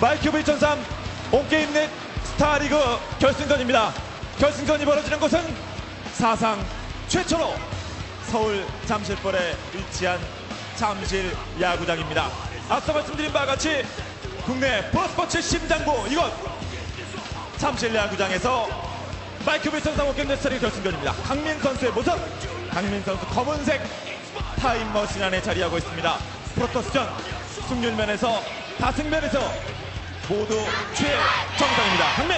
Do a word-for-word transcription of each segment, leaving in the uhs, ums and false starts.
마이큐브 이천삼 온게임 넷 스타리그 결승전입니다. 결승전이 벌어지는 곳은 사상 최초로 서울 잠실벌에 위치한 잠실 야구장입니다. 앞서 말씀드린 바와 같이 국내 프로스포츠 심장부 이곳 잠실 야구장에서 마이큐브 이천삼 온게임 넷 스타리그 결승전입니다. 강민 선수의 모습, 강민 선수 검은색 타임머신 안에 자리하고 있습니다. 프로토스전 승률면에서 다승면에서 모두 최정상입니다. 강민!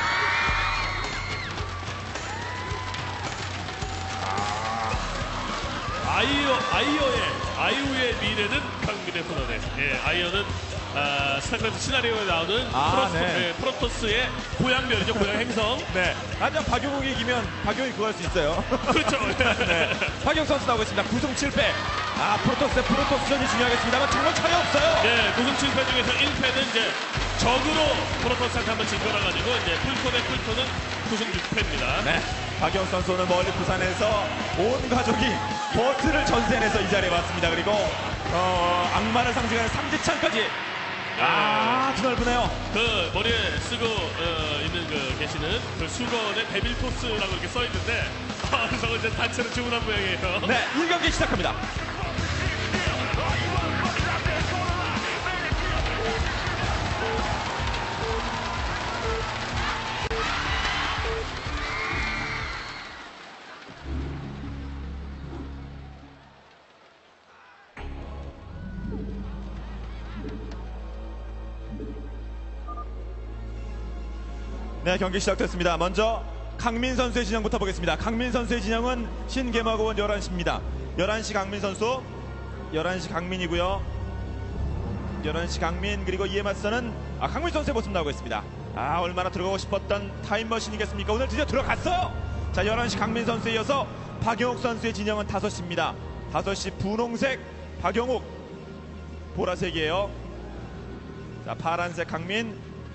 아이어, 아이어의, 아이오의 미래는 강민의 손안에. 예, 아이어는 아, 스타크래프트 시나리오에 나오는 아, 프로토, 네. 예, 프로토스의 고향별이죠, 고향 행성. 네. 하지만 박용욱이 이기면 박용욱이 그거 할 수 있어요. 그렇죠. 네. 박용 선수 나오고 있습니다. 구 승 칠 패. 아, 프로토스의 프로토스전이 중요하겠습니다만 정말 차이 없어요. 예, 구 승 칠 패 중에서 일 패는 이제 적으로 프로토스한테 한번 진 거라가지고 이제 풀토 대 풀토는 구 승 육 패입니다. 네. 박용 선수 오늘 멀리 부산에서 온 가족이 버스를 전세내서 이 자리에 왔습니다. 그리고 어, 악마를 상징하는 삼지창까지. 아, 아주 넓으네요. 그 머리에 쓰고 어, 있는 그 계시는 그 수건에 데빌토스라고 이렇게 써 있는데 아, 저거 이제 단체로 주문한 모양이에요. 네, 일 경기 시작합니다. 네, 경기 시작됐습니다. 먼저 강민 선수의 진영부터 보겠습니다. 강민 선수의 진영은 신개마고원 열한 시입니다. 열한 시 강민 선수, 열한 시 강민이고요. 열한 시 강민, 그리고 이에 맞서는 아, 강민 선수의 모습 나오고 있습니다. 아, 얼마나 들어가고 싶었던 타임머신이겠습니까? 오늘 드디어 들어갔어요. 자, 열한 시 강민 선수에 이어서 박용욱 선수의 진영은 다섯 시입니다. 다섯 시 분홍색 박용욱, 보라색이에요. 자, 파란색 강민,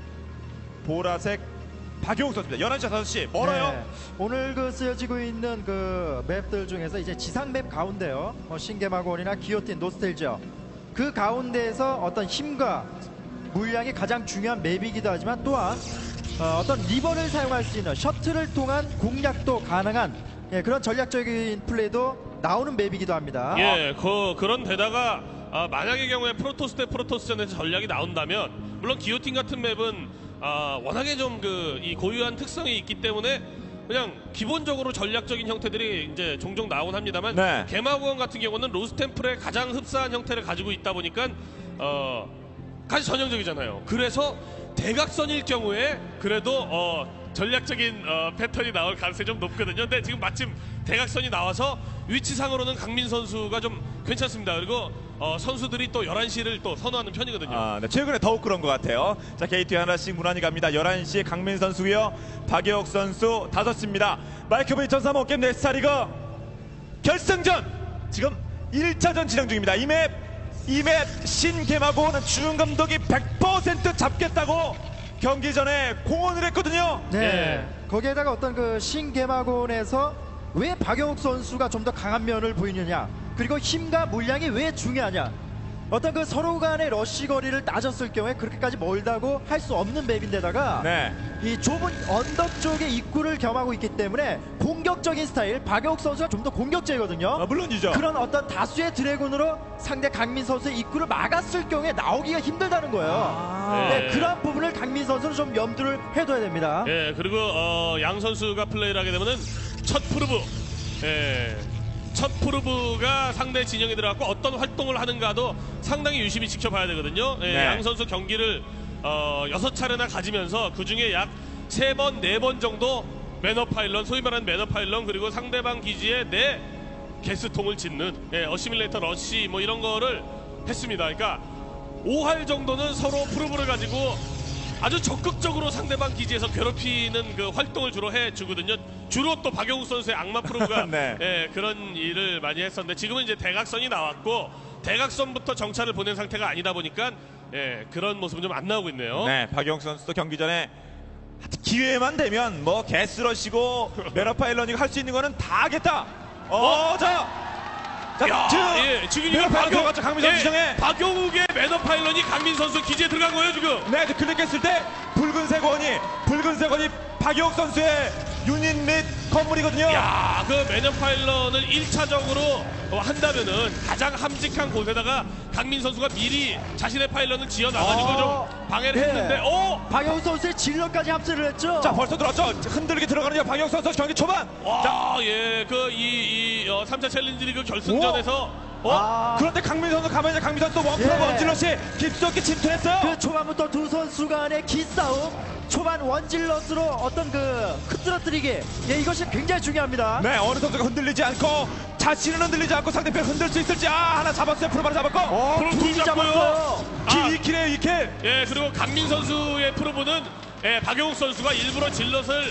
보라색 박용욱 선수입니다. 열한 시 다섯 시 멀어요. 네. 오늘 그 쓰여지고 있는 그 맵들 중에서 이제 지상 맵 가운데요. 뭐 신개마고원이나 기어틴, 노스텔지어 그 가운데에서 어떤 힘과 물량이 가장 중요한 맵이기도 하지만 또한 어, 어떤 리버를 사용할 수 있는 셔틀을 통한 공략도 가능한 예, 그런 전략적인 플레이도 나오는 맵이기도 합니다. 예, 그 그런 데다가 아, 만약의 경우에 프로토스 대 프로토스전에서 전략이 나온다면 물론 기어틴 같은 맵은 아, 워낙에 좀 그 이 고유한 특성이 있기 때문에 그냥 기본적으로 전략적인 형태들이 이제 종종 나오곤 합니다만 네. 개마고원 같은 경우는 로스템플의 가장 흡사한 형태를 가지고 있다 보니까 어 가장 전형적이잖아요. 그래서 대각선일 경우에 그래도 어 전략적인 어, 패턴이 나올 가능성이 좀 높거든요. 근데 지금 마침 대각선이 나와서 위치상으로는 강민 선수가 좀 괜찮습니다. 그리고 어, 선수들이 또 열한 시를 또 선호하는 편이거든요. 아, 네, 최근에 더욱 그런 것 같아요. 자, 게이트에 하나씩 무난히 갑니다. 열한 시 강민 선수고요. 박여욱 선수 다섯 시입니다. 마이큐브 이천삼 온게임 넷 스타리그 결승전 지금 일 차전 진행 중입니다. 이 맵, 이 맵 신개마고는 주은 감독이 백 퍼센트 잡겠다고 경기 전에 공언을 했거든요. 네. 예. 거기에다가 어떤 그 신개마곤에서 왜 박영욱 선수가 좀 더 강한 면을 보이느냐, 그리고 힘과 물량이 왜 중요하냐, 어떤 그 서로 간의 러쉬 거리를 따졌을 경우에 그렇게까지 멀다고 할 수 없는 맵인데다가 네. 이 좁은 언덕 쪽의 입구를 겸하고 있기 때문에 공격적인 스타일, 박영욱 선수가 좀 더 공격적이거든요. 아, 물론이죠. 그런 어떤 다수의 드래곤으로 상대 강민 선수의 입구를 막았을 경우에 나오기가 힘들다는 거예요. 아, 네, 네. 그러한 부분을 강민 선수는 좀 염두를 해둬야 됩니다. 예, 그리고 어, 양 선수가 플레이를 하게 되면은 첫 프로브, 예, 첫 프로브가 상대 진영에 들어갔고 어떤 활동을 하는가도 상당히 유심히 지켜봐야 되거든요. 예, 네. 양 선수 경기를 어, 여섯 차례나 가지면서 그 중에 약 세 번, 네 번 정도 매너 파일런, 소위 말하는 매너 파일런, 그리고 상대방 기지에 내 게스통을 짓는 예, 어시밀레이터 러쉬 뭐 이런 거를 했습니다. 그러니까 오 할 정도는 서로 프로브를 가지고 아주 적극적으로 상대방 기지에서 괴롭히는 그 활동을 주로 해주거든요. 주로 또 박영욱 선수의 악마 프로브가 네. 예, 그런 일을 많이 했었는데 지금은 이제 대각선이 나왔고 대각선부터 정찰을 보낸 상태가 아니다 보니까 예, 그런 모습은 좀 안 나오고 있네요. 네, 박영 선수도 경기 전에 기회만 되면 뭐 게스러시고 메라파일러니가 할 수 있는 거는 다 하겠다. 어, 어? 자, 자, 야, 지금 예, 지금 매너 이거 파일런 들어갔죠. 강민 선수 지정에. 박용욱의 매너 파일런이 강민 선수 기지에 들어간 거예요 지금. 네, 클릭했을 때 붉은색 원이 붉은색 원이 박용욱 선수의 유닛 및 건물이거든요. 야, 그 매너 파일런을 일 차적으로 한다면은 가장 함직한 곳에다가 강민 선수가 미리 자신의 파일런을 지어 나가지고 어, 좀 방해를 네. 했는데, 어, 박영욱 선수의 진로까지 합세를 했죠. 자, 벌써 들어왔죠. 흔들게 들어가는 박용욱 선수 경기 초반. 와, 예, 그 이 이 어, 삼 차 챌린지 리그 결승전에서 어, 아, 그런데 강민 선수 가만히 강민 선수 또 원프로 예. 원질럿이 깊숙이 침투했어요. 그 초반부터 두 선수 간의 기싸움, 초반 원질럿으로 어떤 그 흐트러뜨리기, 예, 이것이 굉장히 중요합니다. 네, 어느 선수가 흔들리지 않고 자신은 흔들리지 않고 상대편 흔들 수 있을지. 아, 하나 잡았어요. 프로바를 잡았고. 어, 프로 둘이 둘 잡고요. 잡았어요. 아. 이 킬에 이 킬. 예, 그리고 강민 선수의 프로브는 예, 박용욱 선수가 일부러 질럿을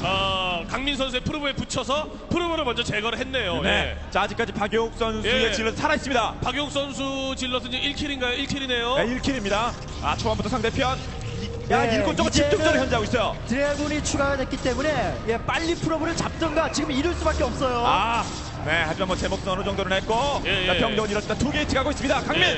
어, 강민 선수의 프로브에 붙여서 프로브를 먼저 제거를 했네요. 네. 예. 자, 아직까지 박용욱 선수의 예. 질럿 살아 있습니다. 박용욱 선수 질럿은 지금 일 킬인가요? 일 킬이네요. 네, 일 킬입니다. 아, 초반부터 상대편 야, 네, 일꾼 쪽은 이제는 집중적으로 현재하고 있어요. 드래곤이 추가가 됐기 때문에 예, 빨리 프로브를 잡던가 지금 이럴 수밖에 없어요. 아, 네, 하지만 뭐 제목도 어느 정도는 했고. 예, 자, 예. 병력은 이렇습니다. 두 게이트 가고 있습니다. 강민. 예,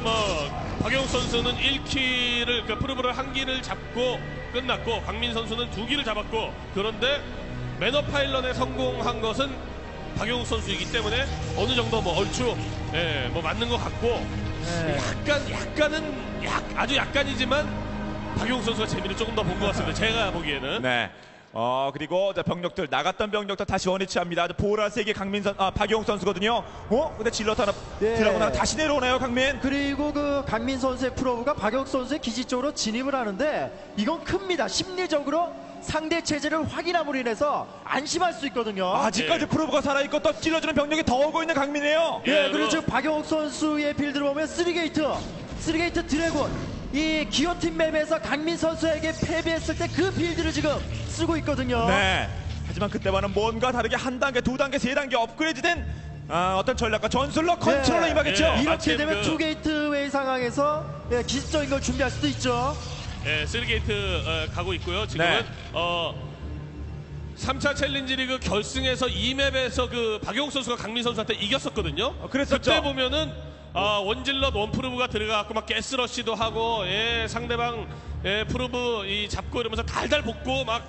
그뭐 박용욱 선수는 일 킬을 그 프로브를 한 기를 잡고 끝났고, 강민 선수는 두 기를 잡았고, 그런데 매너 파일런에 성공한 것은 박용욱 선수이기 때문에 어느 정도 뭐 얼추 예, 뭐 맞는 것 같고, 네. 약간 약간은 약 아주 약간이지만 박용욱 선수가 재미를 조금 더 본 것 같습니다. 제가 보기에는. 네. 어, 그리고 자, 병력들 나갔던 병력들 다시 원위치합니다. 보라색이 강민선 아 박용욱 선수거든요. 어? 근데 질럿 하나 예. 들어가고 나서 다시 내려오네요, 강민. 그리고 그 강민 선수의 프로브가 박영욱 선수의 기지 쪽으로 진입을 하는데 이건 큽니다. 심리적으로 상대 체제를 확인함으로 인해서 안심할 수 있거든요. 아직까지 예. 프로브가 살아있고 또 찔러주는 병력이 더 오고 있는 강민이에요. 예, 예, 그리고 그리고- 지금 박영욱 선수의 빌드를 보면 쓰리 게이트, 쓰리 게이트 드래곤, 이 기어팀 맵에서 강민 선수에게 패배했을 때 그 빌드를 지금 쓰고 있거든요. 네. 하지만 그때와는 뭔가 다르게 한 단계, 두 단계, 세 단계 업그레이드된 아, 어떤 전략과 전술로 컨트롤로 예. 임하겠죠. 예. 이렇게 마침 되면 그- 투 게이트웨이 상황에서 예, 기습적인 걸 준비할 수도 있죠. 예, 쓰리 게이트 어, 가고 있고요. 지금은 네. 어 삼 차 챌린지 리그 결승에서 이 맵에서 그 박용욱 선수가 강민 선수한테 이겼었거든요. 어, 그랬었죠. 그때 보면은 아, 원질럿 원프루브가 들어가고 막 가스러시도 하고, 예, 상대방 예, 프루브 이 잡고 이러면서 달달 볶고 막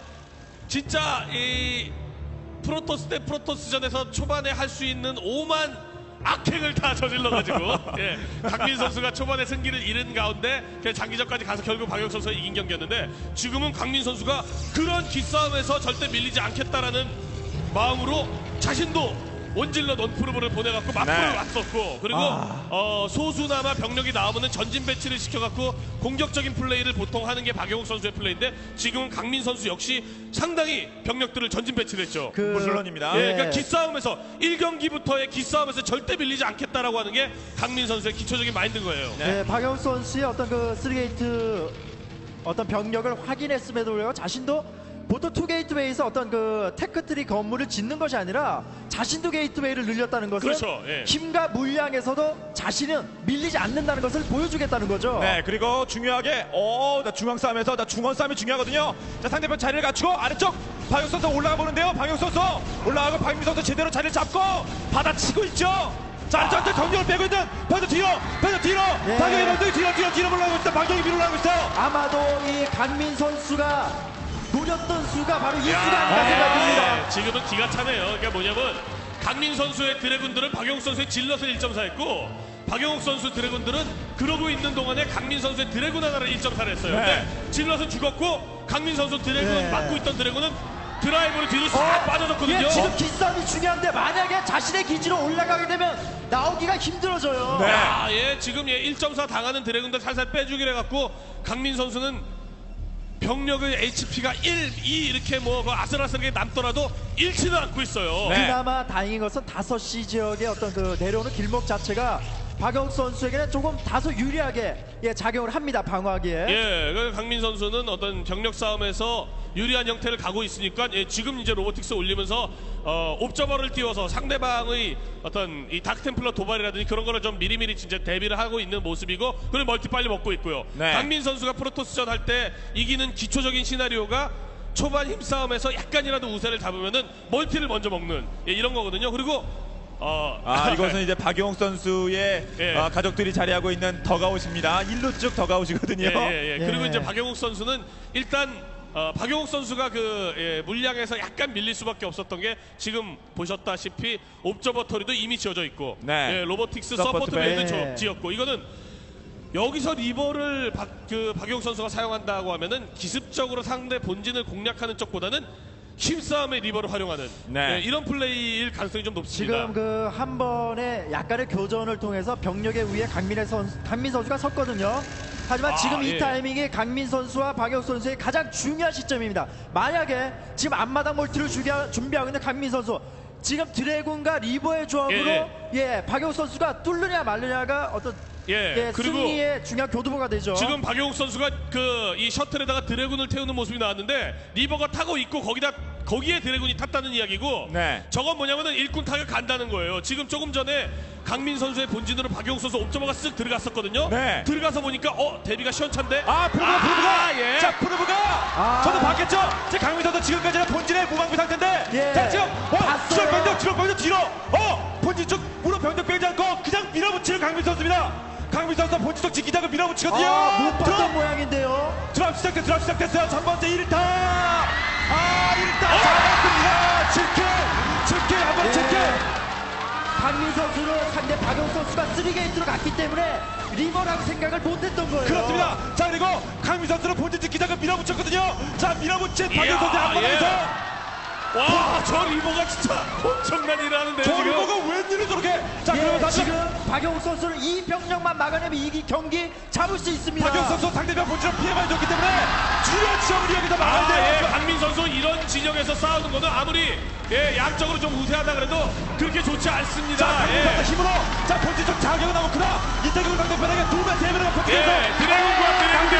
진짜 이 프로토스 대 프로토스전에서 초반에 할 수 있는 오만 악행을 다 저질러가지고 예, 강민 선수가 초반에 승기를 잃은 가운데 그냥 장기전까지 가서 결국 박용욱 선수가 이긴 경기였는데, 지금은 강민 선수가 그런 기싸움에서 절대 밀리지 않겠다라는 마음으로 자신도 원질러 넌프로브를 보내갖고 맞불을 네. 왔었고, 그리고 아. 어, 소수나마 병력이 나오면은 전진 배치를 시켜갖고 공격적인 플레이를 보통 하는 게 박용욱 선수의 플레이인데, 지금은 강민 선수 역시 상당히 병력들을 전진 배치를 했죠. 그 무슬런입니다. 예, 그러니까 기싸움에서 일 경기부터의 기싸움에서 절대 밀리지 않겠다라고 하는 게 강민 선수의 기초적인 마인드인 거예요. 네. 네, 박영욱 선수의 어떤 그 쓰리 게이트 어떤 병력을 확인했음에도 불구하고 자신도 보통 투 게이트웨이에서 어떤 그 테크트리 건물을 짓는 것이 아니라 자신도 게이트웨이를 늘렸다는 것은 그렇죠, 예. 힘과 물량에서도 자신은 밀리지 않는다는 것을 보여주겠다는 거죠. 네, 그리고 중요하게 어, 나 중앙 싸움에서 나 중원 싸움이 중요하거든요. 자, 상대편 자리를 갖추고 아래쪽 박용욱 선수 올라가 보는데요. 박용욱 선수 올라가고 박민수 선수 제대로 자리를 잡고 받아치고 있죠. 자, 아래쪽한테 경력을 빼고 있는 반대 뒤로, 반대 뒤로, 예. 박용희 선수 뒤로, 뒤로, 뒤로 올라가고 있다. 박용희 위로 올라가고 있어요. 아마도 이 강민 선수가 노렸던 수가 바로 이 수가 야, 아닌가 생각됩니다. 예, 지금은 기가 차네요. 그러니까 뭐냐면 강민 선수의 드래곤들은 박용욱 선수의 질럿을 일 점 사 했고, 박용욱 선수 드래곤들은 그러고 있는 동안에 강민 선수의 드래곤 하나를 일 점 사를 했어요. 근데 질럿은 죽었고 강민 선수 드래곤 네. 맞고 있던 드래곤은 드라이브로 뒤로 싹 빠져졌거든요. 예, 지금 기싸움이 중요한데 만약에 자신의 기지로 올라가게 되면 나오기가 힘들어져요. 네. 야, 예, 지금 예, 일 점 사 당하는 드래곤들 살살 빼주기로 해갖고 강민 선수는 병력의 에이치피가 일, 이 이렇게 뭐 그 아슬아슬하게 남더라도 잃지는 않고 있어요. 네. 그나마 다행인 것은 다섯 시 지역의 어떤 그 내려오는 길목 자체가 박영욱 선수에게는 조금 다소 유리하게 예, 작용을 합니다. 방어하기에. 예, 그 강민 선수는 어떤 경력 싸움에서 유리한 형태를 가고 있으니까 예, 지금 이제 로보틱스 올리면서 어, 옵저버를 띄워서 상대방의 어떤 이 다크템플러 도발이라든지 그런 거를 좀 미리미리 진짜 대비를 하고 있는 모습이고, 그리고 멀티 빨리 먹고 있고요. 네. 강민 선수가 프로토스전 할 때 이기는 기초적인 시나리오가 초반 힘싸움에서 약간이라도 우세를 잡으면은 멀티를 먼저 먹는 예, 이런 거거든요. 그리고 어, 아, 이것은 이제 박용욱 선수의 예. 아, 가족들이 자리하고 있는 더가웃입니다. 일루 쪽 더가웃이거든요. 예, 예, 예. 그리고 예. 이제 박용욱 선수는 일단 어, 박용욱 선수가 그 예, 물량에서 약간 밀릴 수밖에 없었던 게 지금 보셨다시피 옵저버터리도 이미 지어져 있고 네. 예, 로보틱스 서포트 서포트 베이도 베이. 저- 지었고 이거는 여기서 리버를 박, 그 박용욱 선수가 사용한다고 하면은 기습적으로 상대 본진을 공략하는 쪽보다는 힘싸움의 리버를 활용하는 네. 예, 이런 플레이일 가능성이 좀 높습니다. 지금 그 한 번의 약간의 교전을 통해서 병력의 위에 강민의 선수, 강민 선수가 섰거든요. 하지만 아, 지금 이 예. 타이밍이 강민 선수와 박혁 선수의 가장 중요한 시점입니다. 만약에 지금 앞마당 멀티를 준비하- 준비하고 있는 강민 선수, 지금 드래곤과 리버의 조합으로 예, 예, 박혁 선수가 뚫느냐 말느냐가 어떤 예, 예, 그리고 승리의 중요한 교두보가 되죠. 지금 박용욱 선수가 그 이 셔틀에다가 드래곤을 태우는 모습이 나왔는데 리버가 타고 있고 거기다 거기에 드래곤이 탔다는 이야기고 네. 저건 뭐냐면은 일꾼 타격 간다는 거예요. 지금 조금 전에 강민 선수의 본진으로 박용욱 선수 옵저버가 쓱 들어갔었거든요. 네. 들어가서 보니까 어 데뷔가 시원찮대. 아, 프로브가, 프로브가! 예. 자, 프로브가! 아. 저도 봤겠죠? 제 강민 선수 지금까지는 본진의 무방비 상태인데, 예. 자, 지금, 어, 봤어요. 주력 병력, 주력 병력 뒤로, 어, 본진 쪽, 무릎 병력 빼지 않고, 그냥 밀어붙이는 강민 선수입니다. 강민 선수 본진 쪽 지키다가 밀어붙이거든요. 아, 못 봤던 드랍, 모양인데요. 드랍 시작됐, 드랍 시작됐어요. 첫 번째 일 타! 아, 일 타! 어. 잡았습니다. 칠 킬! 칠 킬, 한번 예. 칠 킬! 강민 선수는 상대 박영 선수가 쓰리 게이트로 갔기 때문에 리버라고 생각을 못했던 거예요. 그렇습니다. 자, 그리고 강민 선수는 본진 지키다가 밀어붙였거든요. 자, 밀어붙인 박영 이야, 선수 한 번에서 예. 와, 저 리버가 진짜 엄청난 일을 하는데요. 저 지금. 리버가 웬일을 저렇게. 자, 예, 그러면 다시 지금 박영욱 선수는 이 병력만 막아내면 이 경기 잡을 수 있습니다. 박영 선수 상대방 본질을 피해 많이 줬기 때문에 주요 지역을 여기서 막아야 아, 예, 돼요. 강민 선수 이런 진영에서 싸우는 거는 아무리 예, 양적으로 좀 우세하다 그래도 그렇게 좋지 자, 않습니다. 강민 예. 선수 힘으로 자, 본질 좀 자격을 나오구나. 이태국을 상대편에게 두 배, 세 배를 버티면서 예, 드래곤과 드래곤의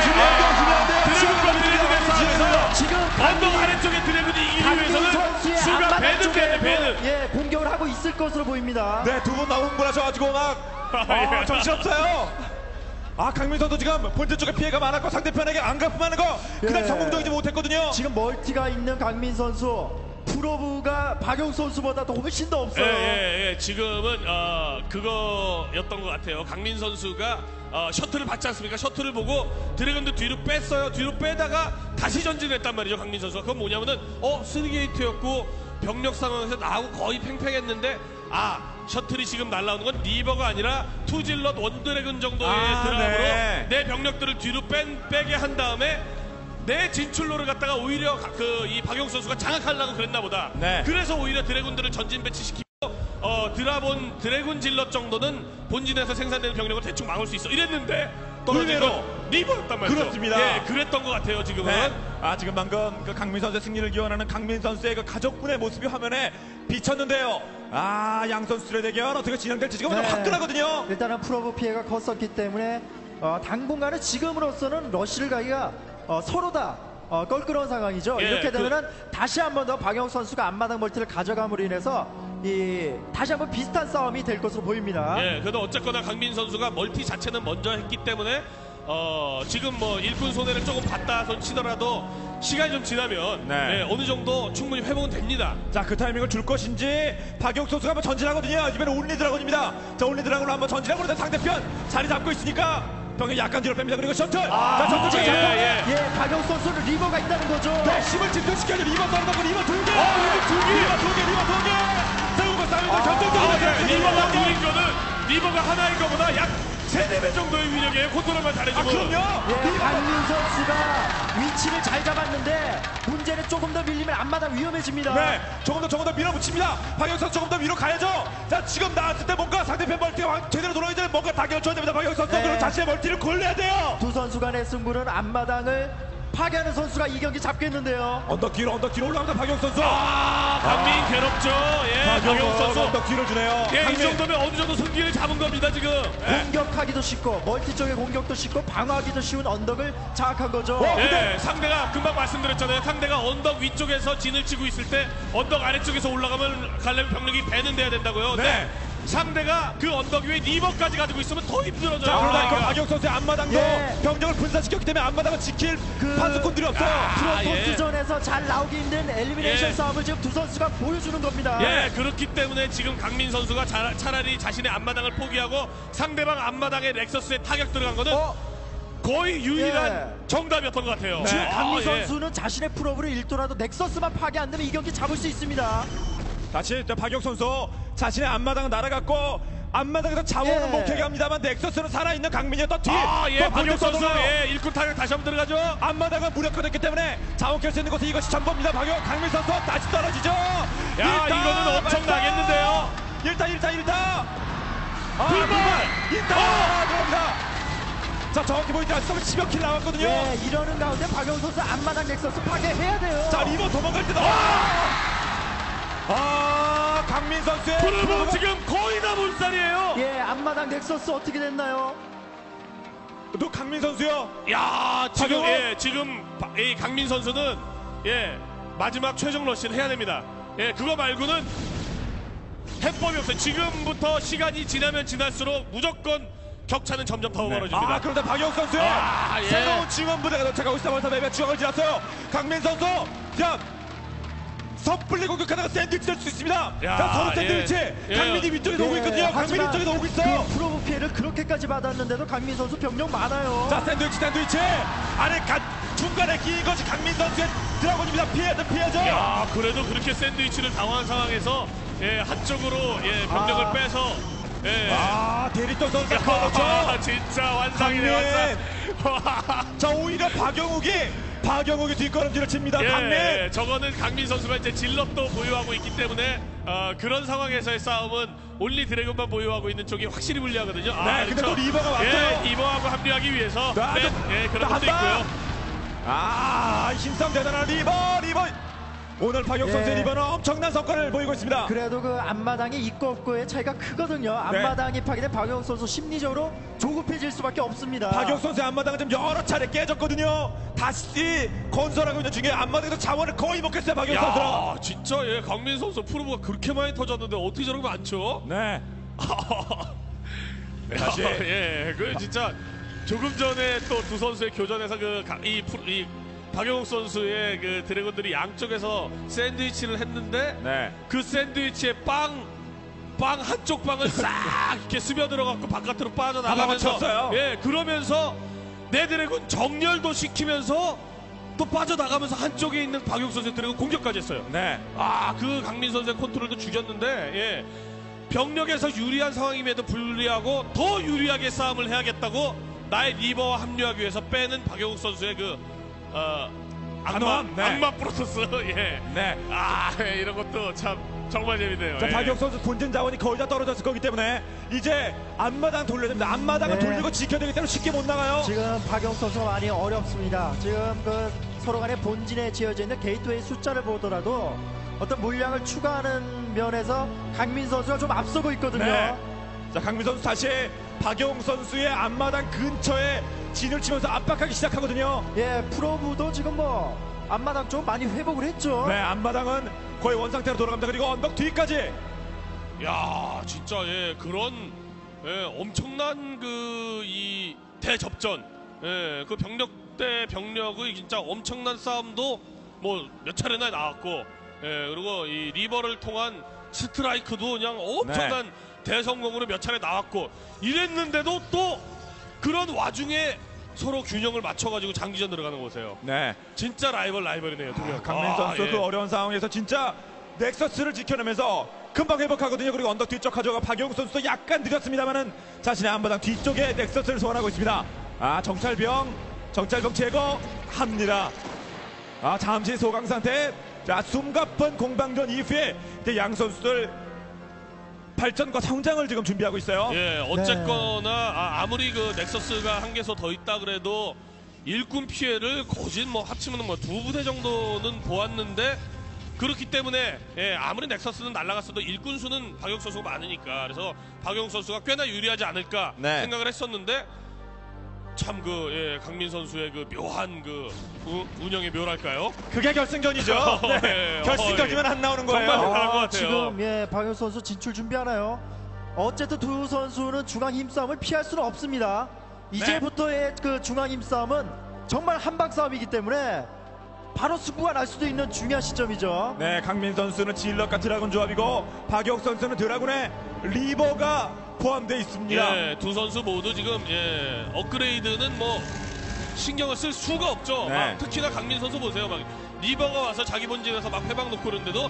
드래곤과 드래곤의 싸움에서 지금 언덕 아래쪽에 드래곤이 이기기 강민 위해서는 선수의 수가 앞마당 배는 쪽에 배는 배는 예, 공격을 하고 있을 것으로 보입니다. 네, 두 분 나온 거라셔가지고 막 아, 예. 정신없어요. 아, 강민 선수 지금 본질 쪽에 피해가 많았고 상대편에게 안 갚음하는 거 그날 예. 성공적이지 못했거든요. 지금 멀티가 있는 강민 선수, 프로브가 박영욱 선수보다 더 훨씬 더 없어요. 예, 예, 예. 지금은 어, 그거였던 것 같아요. 강민 선수가 어, 셔틀을 받지 않습니까? 셔틀을 보고 드래곤도 뒤로 뺐어요. 뒤로 빼다가 다시 전진했단 말이죠. 강민 선수가. 그건 뭐냐면은 어 쓰리 게이트였고 병력 상황에서 나하고 거의 팽팽했는데 아 셔틀이 지금 날라오는 건 리버가 아니라 투질럿 원드래곤 정도의 아, 드랍으로 네. 내 병력들을 뒤로 뺀, 빼게 한 다음에 내 진출로를 갖다가 오히려 그 이 박용 선수가 장악하려고 그랬나 보다. 네. 그래서 오히려 드래곤들을 전진 배치시키고 어 드라본 드래곤 질럿 정도는 본진에서 생산되는 병력을 대충 막을 수 있어 이랬는데 떨어진 의외로. 건 리버였단 말이죠. 그렇습니다. 예, 그랬던 것 같아요 지금은. 네. 아, 지금 방금 그 강민 선수의 승리를 기원하는 강민 선수의 그 가족분의 모습이 화면에 비쳤는데요. 아, 양 선수들의 대결 어떻게 진행될지 지금 네. 화끈하거든요. 일단은 프로브 피해가 컸었기 때문에 어, 당분간은 지금으로서는 러쉬를 가기가 어, 서로 다 어, 껄끄러운 상황이죠. 예, 이렇게 그- 되면은 다시 한 번 더 박영욱 선수가 앞마당 멀티를 가져감으로 인해서 이 다시 한번 비슷한 싸움이 될 것으로 보입니다. 예, 그래도 어쨌거나 강민 선수가 멀티 자체는 먼저 했기 때문에 어, 지금 뭐 일꾼 손해를 조금 봤다 손 치더라도 시간이 좀 지나면 네. 예, 어느 정도 충분히 회복은 됩니다. 자, 그 타이밍을 줄 것인지 박용 선수가 한번 전진하거든요. 이번에 올리 드라곤입니다. 자, 올리 드라곤으로 한번 전진하고 그래서 상대편 자리 잡고 있으니까 병이 약간 뒤로 뺍니다. 그리고 셔틀. 자, 셔틀 예, 지금 예. 예, 박영욱 선수는 리버가 있다는 거죠. 네, 힘을 집중시켜야죠. 리버 떨어졌고 리버 두 개. 어, 리버 두 개. 리버 두 개. 리버 두 개. 싸우고 싸우고 아, 결정적으로 네. 리버가 둘인 거는 리버가 하나인 것보다 약 세네 배 정도의 위력이에요. 컨트롤만 아, 잘해주면. 그럼요. 예, 강민 선수가 위치를 잘 잡았는데 문제는 조금 더 밀리면 앞마당 위험해집니다. 네, 조금 더 조금 더 밀어붙입니다. 박영 선수 조금 더 위로 가야죠. 자, 지금 나왔을 때 뭔가 상대편 멀티가 완- 제대로 돌아오기 전에 뭔가 다 결정해야 됩니다. 박영 선수 네. 그리고 자신의 멀티를 골라야 돼요. 두 선수 간의 승부는 앞마당을 파괴하는 선수가 이 경기 잡겠는데요. 언덕 뒤로 언덕 뒤로 올라갑니다. 박영 선수. 아, 강민 괴롭죠. 예, 박용 선수. 언덕 뒤로 주네요. 예, 이 강민. 정도면 어느 정도 승기를 잡은 겁니다 지금. 예. 공격하기도 쉽고 멀티 쪽의 공격도 쉽고 방어하기도 쉬운 언덕을 장악한 거죠. 어, 예, 상대가 금방 말씀드렸잖아요. 상대가 언덕 위쪽에서 진을 치고 있을 때 언덕 아래쪽에서 올라가면 가려면 병력이 배는 돼야 된다고요. 네. 네. 상대가 그 언덕 위에 리버까지 가지고 있으면 더 힘들어져요. 자, 그러다 그 그러니까. 박영 선수의 앞마당도 예. 병력을 분산시켰기 때문에 앞마당을 지킬 그- 판수꾼들이 없어요. 아, 예. 프로토스전에서 잘 나오기 힘든 엘리미네이션 예. 싸움을 지금 두 선수가 보여주는 겁니다. 예, 그렇기 때문에 지금 강민 선수가 자, 차라리 자신의 앞마당을 포기하고 상대방 앞마당에 넥서스에 타격 들어간 거는 어? 거의 유일한 예. 정답이었던 것 같아요. 네. 지금 아, 강민 예. 선수는 자신의 프로브를 일도라도 넥서스만 파괴 안 되면 이 경기 잡을 수 있습니다. 다시 또 박영 선수 자신의 앞마당은 날아갔고 앞마당에서 자원은 예. 못하게 합니다만 넥서스는 살아있는 강민이 또 뒤에 아, 예, 또 박영 선수, 돌아요. 예, 일꾼 타격 다시 한번 들어가죠. 앞마당은 무력화됐기 때문에 자원 깰 수 있는 곳은 이것이 전부입니다. 박영 강민 선수 다시 떨어지죠. 야, 이거는 엄청 나겠는데요. 일단 일단 일단 아, 불발! 일단 아, 들어갑니다. 자, 정확히 보이지 않습니까? 십여 킬 나왔거든요. 예, 이러는 가운데 박영 선수 앞마당 넥서스 파괴해야 돼요. 자, 리버 도망갈 때도 아, 아 강민 선수의 프로브 프로브가- 지금 거의 다 몰살이에요. 예, 앞마당 넥서스 어떻게 됐나요? 너 강민 선수요. 야, 지금 박영호? 예, 지금 바- 이 강민 선수는 예 마지막 최종 러시를 해야 됩니다. 예, 그거 말고는 해법이 없어요. 지금부터 시간이 지나면 지날수록 무조건 격차는 점점 더 벌어집니다. 아, 그런데 박영 선수의 아, 예. 새로운 증원 부대가 도착하고 있다면서 맵의 중앙을 지났어요. 강민 선수, 자, 섣불리 공격하다가 샌드위치 될 수 있습니다. 야, 자, 서로 샌드위치. 예. 강민이 위쪽에 오고 있거든요. 강민이 하지만 이쪽에 오고 있어요. 그 프로브 피해를 그렇게까지 받았는데도 강민 선수 병력 많아요. 자, 샌드위치, 샌드위치. 안에 가, 중간에 끼인 것이 강민 선수의 드라곤입니다. 피해야죠, 피해야죠. 야, 그래도 그렇게 샌드위치를 당한 상황에서 예, 한쪽으로 예, 병력을 아. 빼서 예. 아, 대리또 선수 아, 그렇죠. 진짜 완상이네, 완상. 자, 오히려 박영욱이 박영욱이 뒷걸음질을 칩니다. 예, 강민. 저거는 강민 선수가 이제 질럿도 보유하고 있기 때문에 어, 그런 상황에서의 싸움은 올리 드래곤만 보유하고 있는 쪽이 확실히 불리하거든요. 네, 근데 또 리버가 왔어요. 예, 리버하고 합류하기 위해서 아, 네, 또- 예, 또 그런 한 것도 방. 있고요. 아, 힘싸움 대단한 리버, 리버. 오늘 박영 예. 선수의 리버는 엄청난 성과를 보이고 있습니다. 그래도 그 앞마당이 있고 없고의 차이가 크거든요. 네. 앞마당이 파괴된 박영 선수 심리적으로 조급해질 수밖에 없습니다. 박영 선수의 앞마당은 좀 여러 차례 깨졌거든요. 다시 건설하고 있는 중에 앞마당에서 자원을 거의 먹겠어요, 박영 선수는. 야, 진짜 예, 강민 선수 프로브가 그렇게 많이 터졌는데 어떻게 저렇게 많죠? 네. 다시. 예, 그 진짜 조금 전에 또 두 선수의 교전에서 그이 이 박영욱 선수의 그 드래곤들이 양쪽에서 샌드위치를 했는데 네. 그 샌드위치에 빵, 빵 한쪽 빵을 싹 이렇게 스며들어갖고 바깥으로 빠져나가면서 맞췄어요. 예, 그러면서 내 드래곤 정렬도 시키면서 또 빠져나가면서 한쪽에 있는 박영욱 선수의 드래곤 공격까지 했어요. 네. 아, 그 강민 선수의 컨트롤도 죽였는데 예, 병력에서 유리한 상황임에도 불리하고 더 유리하게 싸움을 해야겠다고 나의 리버와 합류하기 위해서 빼는 박영욱 선수의 그 어, 악마, 단호함, 네. 악마 프로토스 예. 네. 아, 예, 이런 것도 참 정말 재밌네요. 자, 예. 박영 선수 본진 자원이 거의 다 떨어졌을 거기 때문에 이제 앞마당 돌려야 됩니다. 앞마당을 네. 돌리고 지켜야 되기 때문에 쉽게 못 나가요. 지금 박영 선수가 많이 어렵습니다. 지금 그 서로 간에 본진에 지어져 있는 게이트웨이 숫자를 보더라도 어떤 물량을 추가하는 면에서 강민 선수가 좀 앞서고 있거든요. 네. 자, 강민 선수 다시 박영 선수의 앞마당 근처에 진을 치면서 압박하기 시작하거든요. 예, 프로브도 지금 뭐 앞마당 좀 많이 회복을 했죠. 네, 앞마당은 거의 원상태로 돌아갑니다. 그리고 언덕 뒤까지. 야, 진짜 예, 그런 예, 엄청난 그 이 대접전, 예, 그 병력 대 병력의 진짜 엄청난 싸움도 뭐 몇 차례나 나왔고, 예, 그리고 이 리버를 통한 스트라이크도 그냥 엄청난 대성공으로 몇 차례 나왔고 이랬는데도 또 그런 와중에 서로 균형을 맞춰가지고 장기전 들어가는 거 보세요. 네. 진짜 라이벌 라이벌이네요, 두 명. 강민 아, 선수 예. 그 어려운 상황에서 진짜 넥서스를 지켜내면서 금방 회복하거든요. 그리고 언덕 뒤쪽 가져가 박영욱 선수도 약간 늦었습니다만은 자신의 앞마당 뒤쪽에 넥서스를 소환하고 있습니다. 아, 정찰병, 정찰병 제거합니다. 아, 잠시 소강 상태. 자, 숨가쁜 공방전 이후에 이제 양 선수들 발전과 성장을 지금 준비하고 있어요. 예, 어쨌거나 아, 아무리 그 넥서스가 한 개서 더 있다 그래도 일꾼 피해를 거진 뭐 합치면 뭐 두 부대 정도는 보았는데 그렇기 때문에 예, 아무리 넥서스는 날아갔어도 일꾼 수는 박영 선수가 많으니까 그래서 박영 선수가 꽤나 유리하지 않을까 네. 생각을 했었는데 참 그 예, 강민 선수의 그 묘한 그 우, 운영의 묘랄까요? 그게 결승전이죠. 네. 예, 결승전이면 어, 안 나오는 정말 거예요. 대단한 것 아, 같아요. 지금 예, 박영 선수 진출 준비하나요? 어쨌든 두 선수는 중앙 힘싸움을 피할 수는 없습니다. 이제부터의 그 중앙 힘싸움은 정말 한방 싸움이기 때문에 바로 승부가 날 수도 있는 중요한 시점이죠. 네, 강민 선수는 질럿과 드라군 조합이고 박혁 선수는 드라군의 리버가 포함되어 있습니다. 예, 두 선수 모두 지금 예, 업그레이드는 뭐 신경을 쓸 수가 없죠. 네. 막 특히나 강민 선수 보세요. 막 리버가 와서 자기 본진에서 막 회방 놓고 그러는데도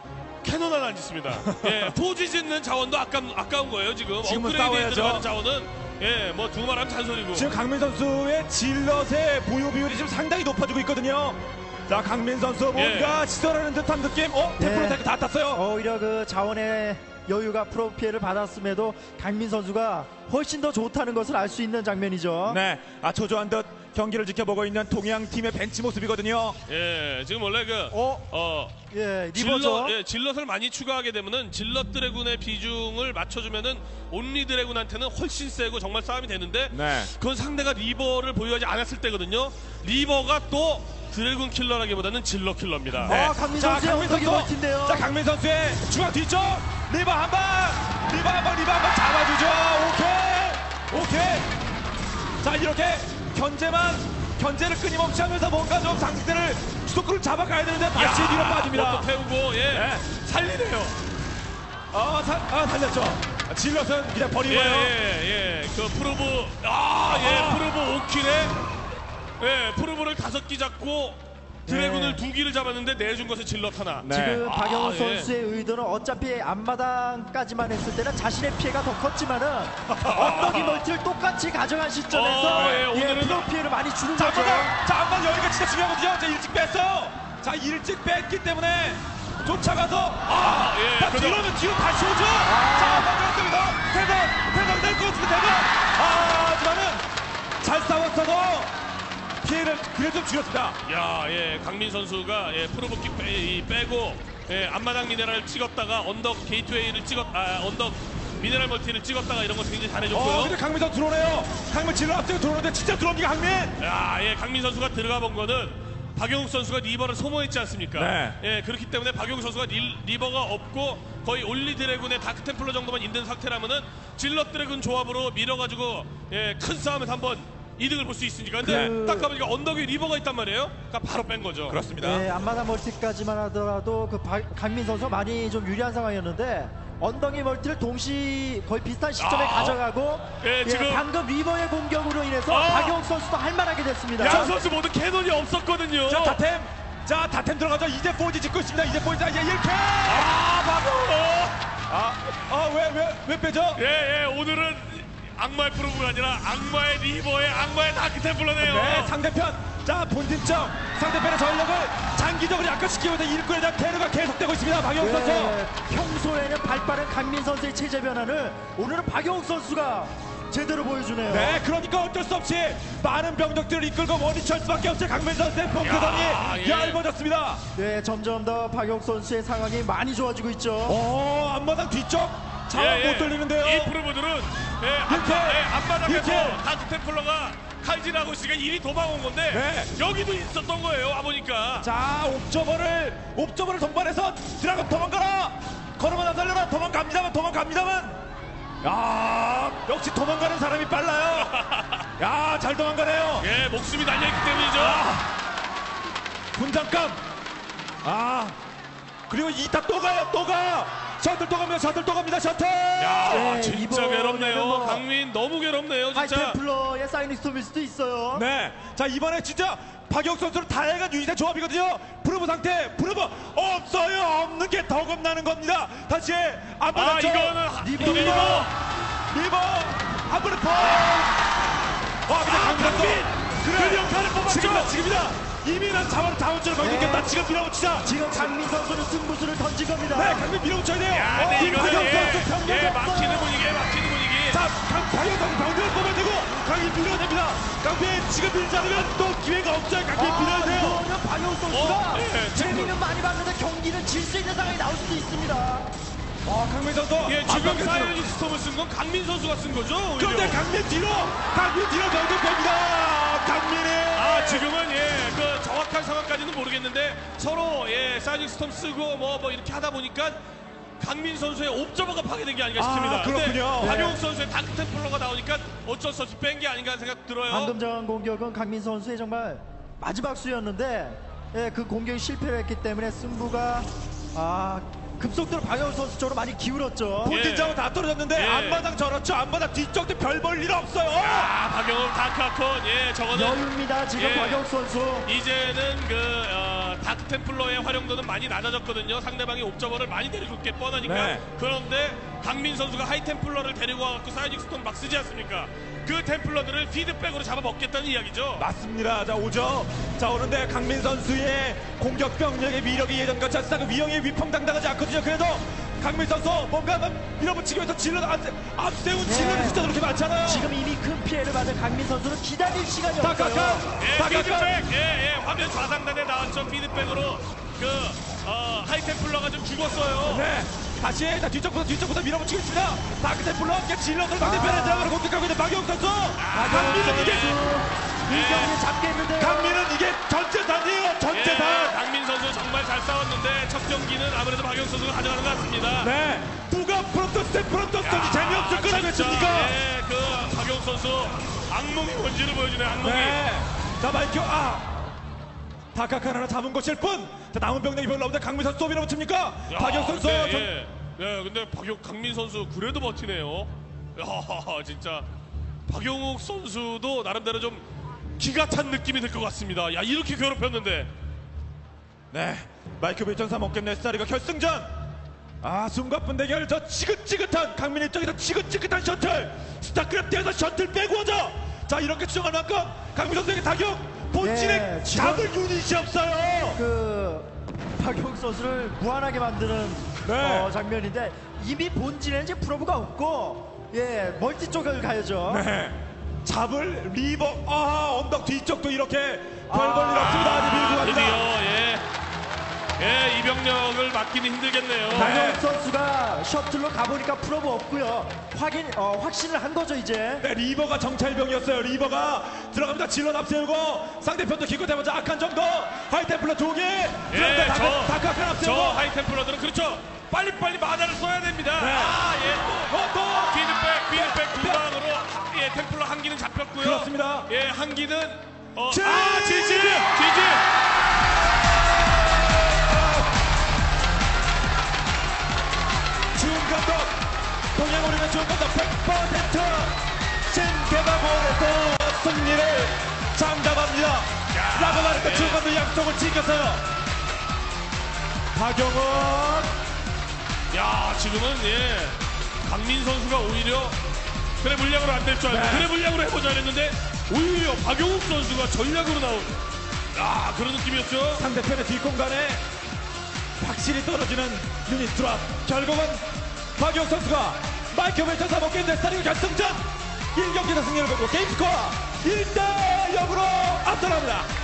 캐논 하나 안 짓습니다. 예, 포지 짓는 자원도 아까, 아까운 거예요, 지금. 지금은 업그레이드에 싸워야죠. 들어가는 자원은 예, 뭐 두 말하면 잔소리고. 지금 강민 선수의 질럿의 보유 비율이 지금 상당히 높아지고 있거든요. 자, 강민 선수 뭔가 예. 시선하는 듯한 느낌. 어, 테프로 네. 다 땄어요. 오히려 그 자원의 여유가 프로 피해를 받았음에도 강민 선수가 훨씬 더 좋다는 것을 알 수 있는 장면이죠. 네, 아 초조한 듯 경기를 지켜보고 있는 동양 팀의 벤치 모습이거든요. 예, 지금 원래 그 어? 어, 예, 리버죠. 질럿, 예, 질럿을 많이 추가하게 되면은 질럿 드래곤의 비중을 맞춰주면은 온리 드래곤한테는 훨씬 세고 정말 싸움이 되는데 네. 그건 상대가 리버를 보유하지 않았을 때거든요. 리버가 또 드래곤 킬러라기보다는 질럿 킬러입니다. 네. 아, 강민 자, 선수의 강민 엉덩이 선수. 멀티인데요. 자, 강민 선수의 중앙 뒤쪽 리버 한 방, 리버 한 방, 리버 한 방 잡아주죠. 오케이, 오케이. 자, 이렇게 견제만 견제를 끊임없이 하면서 뭔가 좀 상대를 주도권을 잡아가야 되는데 다시 뒤로 빠집니다. 또 태우고 예, 네. 살리네요. 아, 살, 아, 살렸죠. 질럿은 그냥 예, 버리고요. 예, 예. 그 프로브, 아, 예, 프로브 오 킬에, 예, 프로브를 다섯 기 잡고 드래곤을 네. 두 기를 잡았는데 내준 것은 질럿 하나. 네. 지금 아, 박영호 예. 선수의 의도는 어차피 앞마당까지만 했을 때는 자신의 피해가 더 컸지만은 엉덩이 멀티를 똑같이 가져간 시점에서 어, 예, 예, 오늘은 프로 피해를 많이 주는 자, 거죠. 한번, 자, 한번 여기가 진짜 중요하거든요. 자, 일찍 뺐어요. 자, 일찍 뺐기 때문에 쫓아가서 아, 예, 자, 그죠. 뒤로는 뒤로 다시 오죠. 자, 먼저 대선 대선 될 것 같은데 대선. 아, 하지만은 잘 싸웠어도 피해를 그래도 좀 줄였습니다. 야, 예, 강민 선수가 예, 프로브기 빼, 이, 빼고 예, 앞마당 미네랄을 찍었다가 언덕 게이트웨이를 찍었, 아, 언덕 미네랄 멀티를 찍었다가 이런 거 굉장히 잘해줬고요. 어, 근데 강민 선수 들어오네요. 강민 질러 앞쪽에 들어오는데 진짜 들어옵니까, 강민? 야, 예, 강민 선수가 들어가 본 거는 박용욱 선수가 리버를 소모했지 않습니까? 네. 예, 그렇기 때문에 박용욱 선수가 리, 리버가 없고 거의 올리 드래곤의 다크 템플러 정도만 있는 상태라면은 질럿 드래곤 조합으로 밀어가지고 예, 큰 싸움에서 한번 이득을 볼 수 있으니까. 근데 그- 딱 가보니까 언덕 위에 리버가 있단 말이에요. 그러니까 바로 뺀 거죠. 그렇습니다. 네, 앞마당 멀티까지만 하더라도 그 박- 강민 선수가 많이 좀 유리한 상황이었는데 엉덩이 멀티를 동시 거의 비슷한 시점에 아, 가져가고 예, 예, 지금- 방금 리버의 공격으로 인해서 아. 박영욱 선수도 할만하게 됐습니다. 양 선수 모두 캐논이 없었거든요. 자, 다템. 자, 다템 들어가죠. 이제 포지 짓고 있습니다. 이제 포지. 자, 이제 이렇게. 아, 박용욱! 아, 아, 왜, 왜, 왜 빼죠? 예, 예, 오늘은 악마의 프로브가 아니라 악마의 리버의 악마의 다크 템플러네요. 네, 상대편. 자, 본진점. 상대편의 전력을 장기적으로 약화시키고 있는 일꾼에 대한 테러가 계속되고 있습니다. 박영욱 선수. 예, 평소에는 발빠른 강민 선수의 체제 변화를 오늘은 박영욱 선수가 제대로 보여주네요. 네, 그러니까 어쩔 수 없이 많은 병력들을 이끌고 원위치할 수밖에 없어요. 강민 선수의 야, 폼표정이 예. 얇아졌습니다. 네, 점점 더 박영욱 선수의 상황이 많이 좋아지고 있죠. 오, 앞마당 뒤쪽. 잘 못 돌리는데요. 이 프로브들은 예, 이렇게, 앞마, 예, 앞마당에서 이렇게. 다크 템플러가 칼질하고 있으니까 일이 도망온 건데 네. 여기도 있었던 거예요. 와보니까. 자, 옵저버를 옵저버를 동반해서 드라곤 도망가라. 걸어만 살려라. 도망갑니다만 도망갑니다만. 야, 역시 도망가는 사람이 빨라요. 야, 잘 도망가네요. 예, 목숨이 달려있기 때문이죠. 분장감. 아, 그리고 이타 또 가요. 또 가. 셔틀 또 갑니다. 셔틀 또 갑니다. 셔틀. 야, 네, 진짜 이번에는 괴롭네요. 뭐 강민 너무 괴롭네요, 진짜. 하이템플러의 사이닉 스톰일 수도 있어요. 네. 자, 이번에 진짜 박영 선수는 다양한 유닛의 조합이거든요. 프로브 상태. 프로브 없어요. 없는 게 더 겁나는 겁니다. 다시 안 아, 받았죠. 이거는 리버. 리버. 리버. 한 번에 펑. 와, 근데 아, 강민 선수. 강민! 그 역할을 뽑았죠. 지금이다. 지금이다. 이미 난 자원 자원줄을 거의 네. 느꼈다. 지금 밀어붙이자. 지금 강민 선수는 승부수를 던진 겁니다. 네, 강민 밀어붙여야 돼요. 야, 근데 어, 이거는 박영 예, 선수 병력이 예, 없어요. 막히는 분위기에 막히는 분위기. 자, 강, 박영 선수 병력을 뽑아내고 강민 밀어야 됩니다. 강민 지금 밀지 않으면 또 기회가 없어요. 강민 밀어야 돼요. 이거는 박영욱 선수가 어, 예, 재미는 많이 봤는데 경기는 질 수 있는 상황이 나올 수도 있습니다. 아, 강민 선수. 예, 아, 지금 강민 선수. 사이렌 스톰을 쓴 건 강민 선수가 쓴 거죠? 오히려. 그런데 강민 뒤로 강민 뒤로 병력 뺍니다. 강민이. 아, 지금은 예, 그 정확한 상황까지는 모르겠는데 서로 예, 사이렌 스톰 쓰고 뭐, 뭐 이렇게 하다 보니까 강민 선수의 옵저버가 파괴된 게 아닌가 아, 싶습니다. 근데 그렇군요. 박용욱 네. 선수의 다크 템플러가 나오니까 어쩔 수 없이 뺀 게 아닌가 하는 생각 들어요. 방금 전 공격은 강민 선수의 정말 마지막 수였는데 예, 그 공격이 실패를 했기 때문에 승부가 아, 급속도로 박영욱 선수 쪽으로 많이 기울었죠. 본진장은 다 떨어졌는데 예. 앞마당 저렇죠. 앞마당 뒤쪽도 별 볼 일 없어요. 아, 박용욱 다크아콘, 예, 저거는 여유입니다. 지금 예. 박영욱 선수. 이제는 그 어, 다크 템플러의 활용도는 많이 낮아졌거든요. 상대방이 옵저버를 많이 데리고 있게 뻔하니까. 네. 그런데 강민 선수가 하이 템플러를 데리고 와갖고 사이닉 스톤 막 쓰지 않습니까? 그 템플러들을 피드백으로 잡아먹겠다는 이야기죠. 맞습니다. 자, 오죠. 자, 오는데 강민 선수의 공격 병력의 위력이 예전과 자스타그 위형에 위풍당당하지 않거든요. 그래도 강민 선수 뭔가 막 밀어붙이기 위해서 질러 앞, 앞세운 네. 질러는 숫자 그렇게 많잖아요. 지금 이미 큰 피해를 받은 강민 선수는 기다릴 시간이 없어요. 다카카, 예, 다카카. 피드백, 예, 예, 화면 좌상단에 나왔죠. 피드백으로 그 어, 하이 템플러가 좀 죽었어요. 네. 다시 자, 뒤쪽부터 뒤쪽부터 밀어붙이겠습니다. 다크테플러 함께 질러서 상대편에 아. 들어가는 공격하고 있는 박영 선수. 박영욱 강민은 이게 선수 이 경기 잡겠는데요. 강민은 이게 전재산이에요. 예, 전재산. 강민 선수 정말 잘 싸웠는데 첫 경기는 아무래도 박용 선수가 가져가는 것 같습니다. 네. 누가 프로토스 프로토스이 재미없을 아, 거라겠습니까? 예, 그 박용 선수 악몽이 뭔지를 보여주네. 악몽이. 네. 자, 마이큐 아. 다카카 하나 잡은 것일 뿐. 자, 남은 병력이 별로 없는데 강민 선수 또 밀어붙입니까? 야, 박영 선수. 근데, 전- 예. 네, 근데 박용 강민 선수 그래도 버티네요. 야, 진짜 박용욱 선수도 나름대로 좀 기가 찬 느낌이 들 것 같습니다. 야, 이렇게 괴롭혔는데. 네. 마이큐 일점삼 먹겠네. 스타리가 결승전. 아, 숨가쁜 대결. 저 지긋지긋한 강민 입장에서 지긋지긋한 셔틀. 스타크래프트에서 셔틀 빼고 오죠. 자, 이렇게 추정할 만큼 강민 선수에게 타격. 본진에 네, 지금- 잡을 유닛이 없어요. 그 박영욱 선수를 무한하게 만드는 네. 어, 장면인데 이미 본진에는 이제 프로브가 없고 예 멀티 쪽을 가야죠. 네. 잡을 리버. 아, 언덕 뒤쪽도 이렇게 별 볼일 아, 없습니다. 아직 밀고 갑니다. 드디어 예. 예, 이병력을 막기는 힘들겠네요. 네. 박영욱 선수가 셔틀로 가보니까 프로브 없고요. 확인 어, 확신을 한 거죠 이제. 네, 리버가 정찰병이었어요. 리버가 들어갑니다. 질러 앞세우고 상대편도 기껏해봤자 악한 정도. 하이템플러 두 개. 예, 다크, 저, 다크 악한 저 앞세우고. 하이템플러들은 그렇죠. 빨리빨리 마다를 써야 됩니다. 네. 아, 예, 또. 어, 또. 피드백, 피드백 두 방으로 예, 템플러 한 기는 잡혔고요. 그렇습니다. 예, 한 기는 어, 지- 아, 지지, 지지. 주은 감독. 동양오리는 주은 감독 백 퍼센트 신개방원에서 승리를 장담합니다. 라고 말했던 네. 주은 감독 약속을 지켰어요. 박영원. 야, 지금은 예, 강민 선수가 오히려 그래 물량으로 안 될 줄 알고 네. 그래 물량으로 해보자 했는데 오히려 박용욱 선수가 전략으로 나온 야, 그런 느낌이었죠. 상대편의 뒷공간에 확실히 떨어지는 유닛 드랍. 결국은 박영 선수가 마이크 웰턴사 먹겠는데 스타리그 결승전 일 경기에서 승리를 거두고 게임스코어 일 대 영으로 앞서갑니다.